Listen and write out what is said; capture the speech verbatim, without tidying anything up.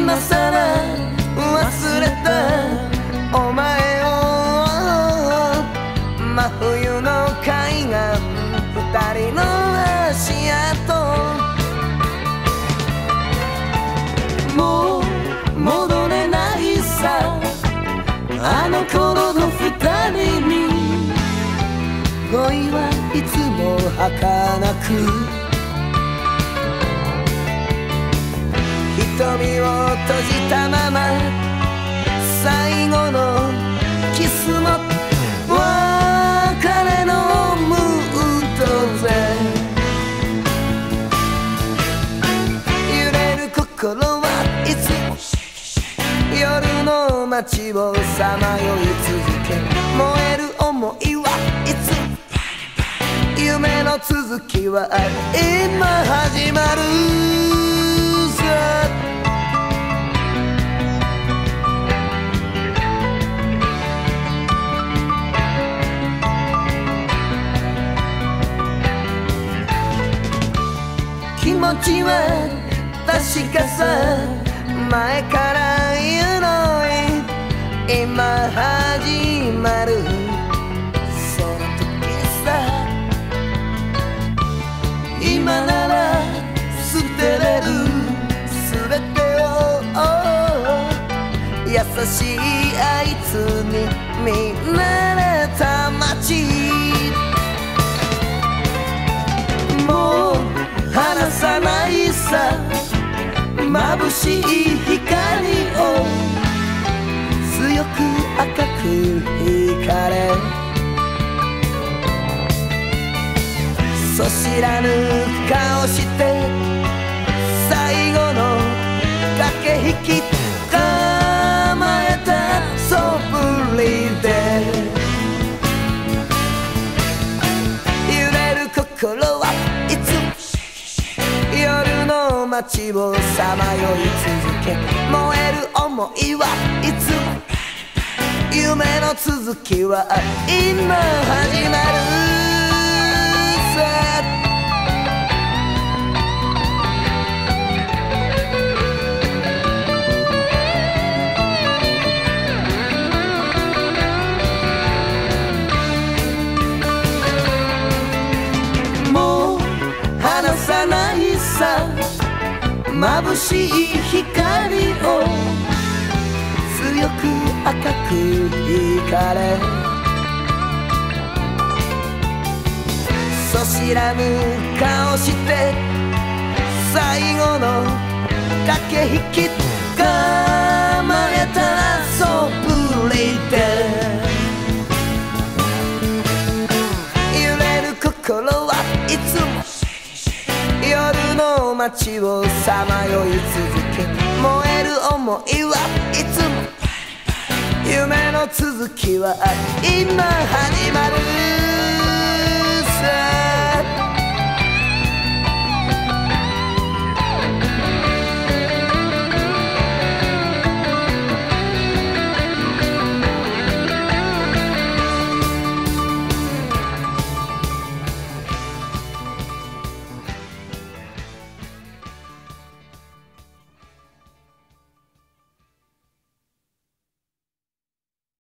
今さら忘れたお前を真冬の海岸二人の足跡もう戻れないさあの頃の二人に恋はいつも儚く瞳を閉じたまま最後のキスも別れのムードで揺れる心はいつも夜の街をさまよい続け燃える想いはいつも夢の続きは今始まるさ気持ちは確かさ前から言うのに今始まるその時さ今なら捨てれる全てを優しいあいつに見慣れた街もう離さないさ眩しい光を強く赤く光れそ知らぬ顔して最後の駆け引き捕まえたそぶりで揺れる心はいつも夜の街をさまよい続け燃える想いはいつも夢の続きは今始まるもう離さないさ眩しい光を強く赤く光れそ知らぬ顔して最後の駆け引き捕まえたそぶりで揺れる心はいつも夜の街をさまよい続け燃える想いはいつも夢の続きは今始まるさ